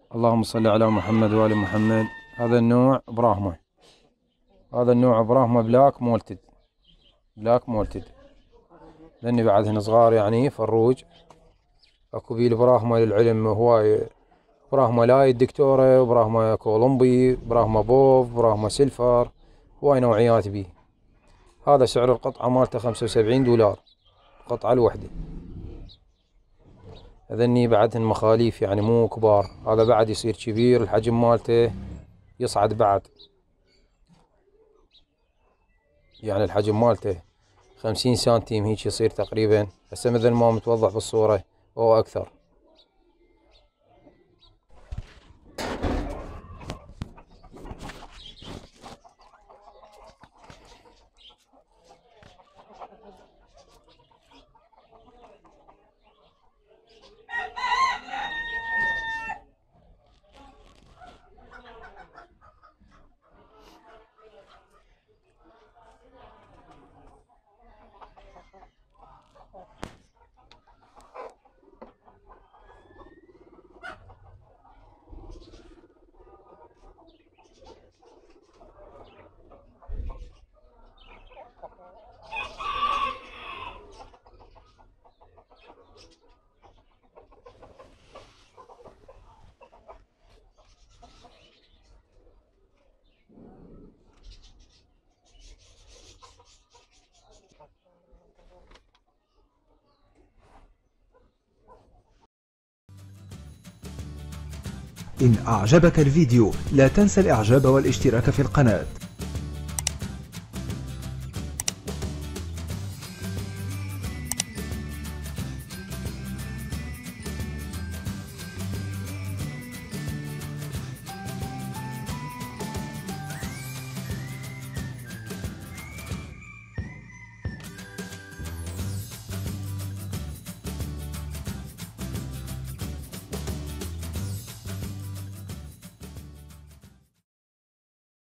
اللهم صل على محمد وآل محمد. هذا النوع براهما، هذا النوع براهما بلاك مولتد، بلاك مولتد. لاني بعدهن صغار يعني فروج. اكو بيه البراهما للعلم هواي، براهما لاي الدكتورة، وبراهما كولومبي، براهما بوف، براهما سيلفر، هواي نوعيات بيه. هذا سعر القطعة مالته 75 دولار القطعة الوحدة. هذني بعدهن مخاليف يعني مو كبار، هذا بعد يصير كبير، الحجم مالته يصعد بعد، يعني الحجم مالته 50 سنتيم هيك يصير تقريبا، هسه مثل ما متوضح بالصورة او اكثر. إن أعجبك الفيديو لا تنسى الإعجاب والاشتراك في القناة.